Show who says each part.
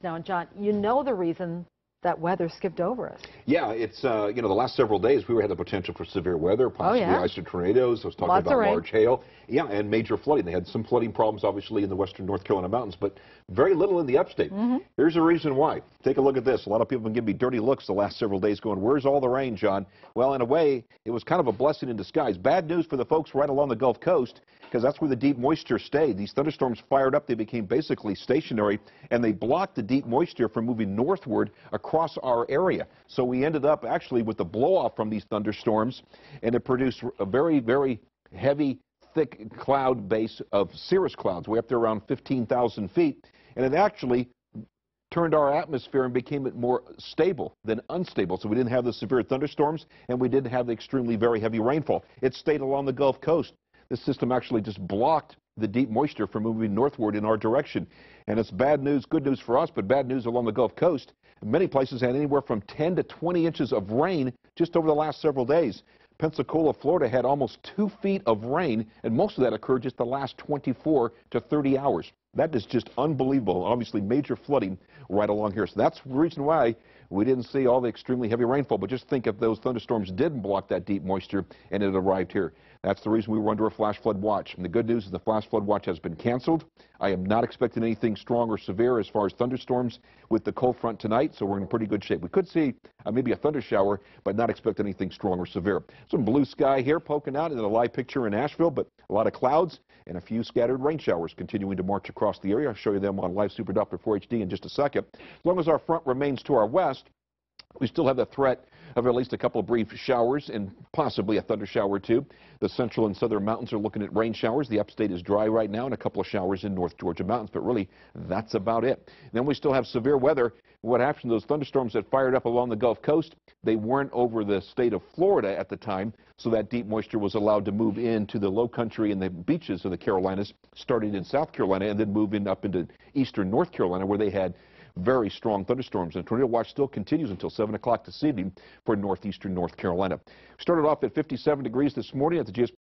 Speaker 1: Now, John, you know the reason that weather skipped over us.
Speaker 2: Yeah, it's, the last several days we had the potential for severe weather, possibly isolated tornadoes. I was talking
Speaker 1: Lots
Speaker 2: about
Speaker 1: of rain.
Speaker 2: large hail. Yeah, and major flooding. They had some flooding problems, obviously, in the western North Carolina mountains, but very little in the upstate. Here's the reason why. Take a look at this. A lot of people have been giving me dirty looks the last several days going, where's all the rain, John? Well, in a way, it was kind of a blessing in disguise. Bad news for the folks right along the Gulf Coast, because that's where the deep moisture stayed. These thunderstorms fired up. They became basically stationary, and they blocked the deep moisture from moving northward across our area. So we ended up actually with the blow-off from these thunderstorms, and it produced a very, very heavy, thick cloud base of cirrus clouds, way up there around 15,000 feet, and it actually turned our atmosphere and became it more stable than unstable. So we didn't have the severe thunderstorms, and we didn't have the extremely very heavy rainfall. It stayed along the Gulf Coast. This system actually just blocked the deep moisture from moving northward in our direction. And it's bad news, good news for us, but bad news along the Gulf Coast. Many places had anywhere from 10 to 20 inches of rain just over the last several days. Pensacola, Florida had almost 2 feet of rain, and most of that occurred just the last 24 to 30 hours. That is just unbelievable. Obviously, major flooding right along here. So that's the reason why we didn't see all the extremely heavy rainfall. But just think if those thunderstorms didn't block that deep moisture and it arrived here. That's the reason we were under a flash flood watch. And the good news is the flash flood watch has been canceled. I am not expecting anything strong or severe as far as thunderstorms with the cold front tonight, so we're in pretty good shape. We could see maybe a thunder shower, but not expect anything strong or severe. Some blue sky here poking out in a live picture in Asheville, but a lot of clouds and a few scattered rain showers continuing to march across the area. I'll show you them on Live Super Doppler 4HD in just a second. As long as our front remains to our west, we still have the threat of at least a couple of brief showers and possibly a thunder shower or two. The central and southern mountains are looking at rain showers. The upstate is dry right now, and a couple of showers in North Georgia mountains, but really that's about it. And then we still have severe weather. What happened, those thunderstorms that fired up along the Gulf Coast, they weren't over the state of Florida at the time, so that deep moisture was allowed to move into the low country and the beaches of the Carolinas, starting in South Carolina and then moving up into eastern North Carolina, where they had very strong thunderstorms. And tornado watch still continues until 7 o'clock this evening for northeastern North Carolina. Started off at 57 degrees this morning at the GS